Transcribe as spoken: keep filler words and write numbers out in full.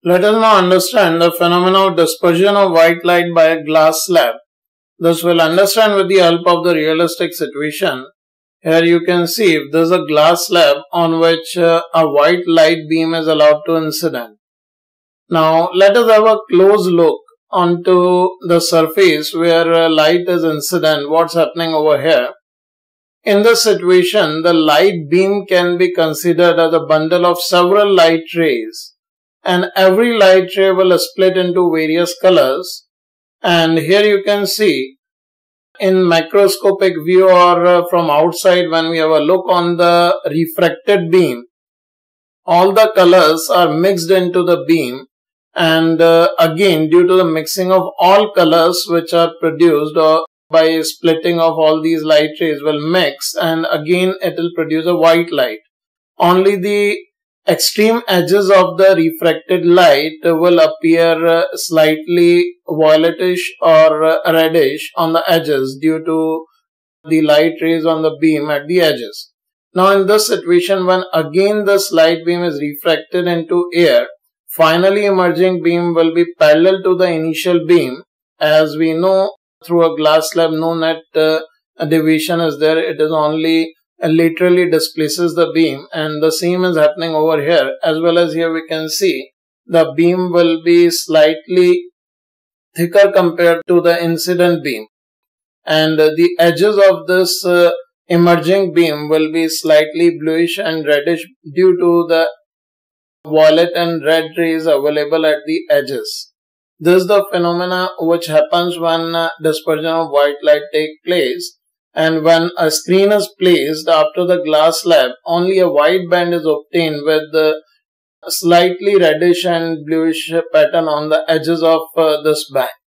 Let us now understand the phenomenon of dispersion of white light by a glass slab. This we'll understand with the help of the realistic situation. Here you can see if there is a glass slab on which uh, a white light beam is allowed to incident. Now let us have a close look onto the surface where uh, light is incident. What's happening over here? In this situation, the light beam can be considered as a bundle of several light rays, and every light ray will split into various colors. And here you can see in macroscopic view or uh, from outside, when we have a look on the refracted beam, all the colors are mixed into the beam, and uh, again due to the mixing of all colors which are produced or by splitting of all these light rays will mix, and again it will produce a white light. Only the extreme edges of the refracted light will appear uh, slightly violetish or uh, reddish on the edges due to the light rays on the beam at the edges. Now in this situation, when again this light beam is refracted into air, finally emerging beam will be parallel to the initial beam. As we know, through a glass slab no net uh, deviation is there, it is only uh, laterally displaces the beam, and the same is happening over here. As well as here we can see the beam will be slightly thicker compared to the incident beam, and uh, the edges of this uh, emerging beam will be slightly bluish and reddish due to the violet and red rays available at the edges. This is the phenomena which happens when uh, dispersion of white light takes place, and when a screen is placed after the glass slab, only a white band is obtained with the slightly reddish and bluish pattern on the edges of uh, this band.